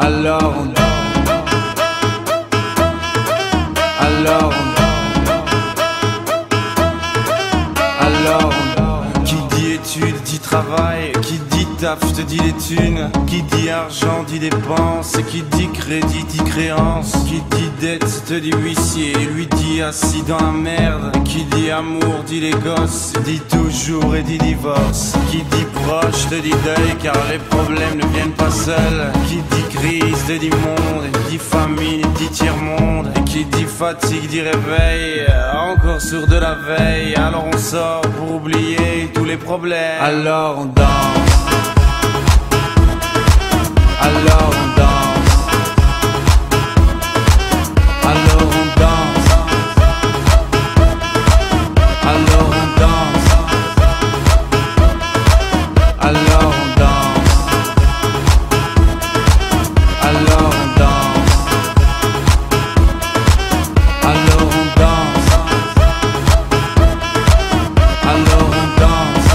Alors on danse. Alors qui dit études dit travail, qui dit taf te dit les thunes, qui dit argent dit dépenses, qui dit crédit dit créance, qui dit dette te dit huissier, lui dit assis dans la merde, qui dit amour dit les gosses, dit toujours et dit divorce, qui dit proche te dit deuil car les problèmes ne viennent pas seuls, qui dit crise te dit monde, qui dit famine dit tiers-monde, et qui dit fatigue dit réveil, encore sourd de la veille, alors on sort pour oublier tous les problèmes. Alors on danse. Alors on danse. Alors on danse. Alors on danse. Alors on danse. Alors on danse. Alors on danse. Alors on danse.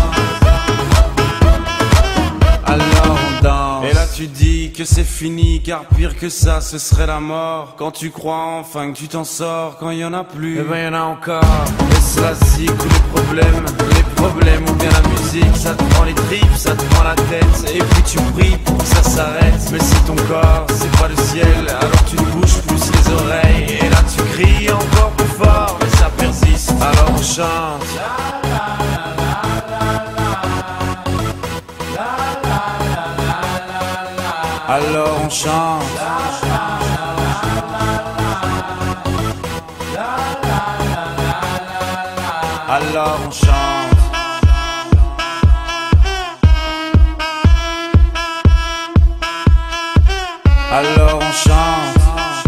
Alors on danse. Et là tu dis que c'est fini, car pire que ça ce serait la mort. Quand tu crois enfin que tu t'en sors, quand y en a plus, eh ben y en a encore. Et cela zig tous les problèmes ou bien la musique, ça te prend les tripes, ça te prend la tête. Et puis tu pries pour que ça s'arrête, mais c'est ton corps, c'est pas le ciel. Alors tu te bouges plus les oreilles, et là tu cries encore plus fort, mais ça persiste. Alors on chante. Alors on chante. Alors on chante. Alors on chante.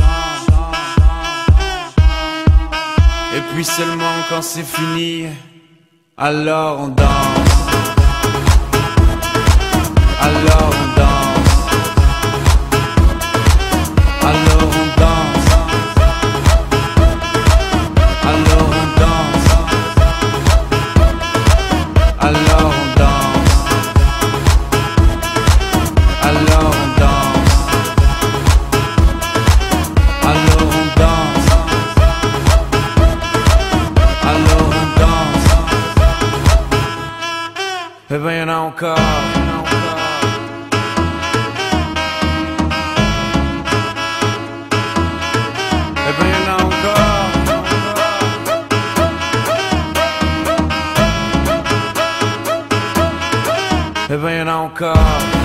Et puis seulement quand c'est fini, alors on danse. Alors on danse. Alors on danse. Alors on danse. Alors on danse. Alors on danse. Alors on danse. Alors on danse. Eh ben y'en a encore. Eh ben y'en a encore. Eh ben y'en a encore.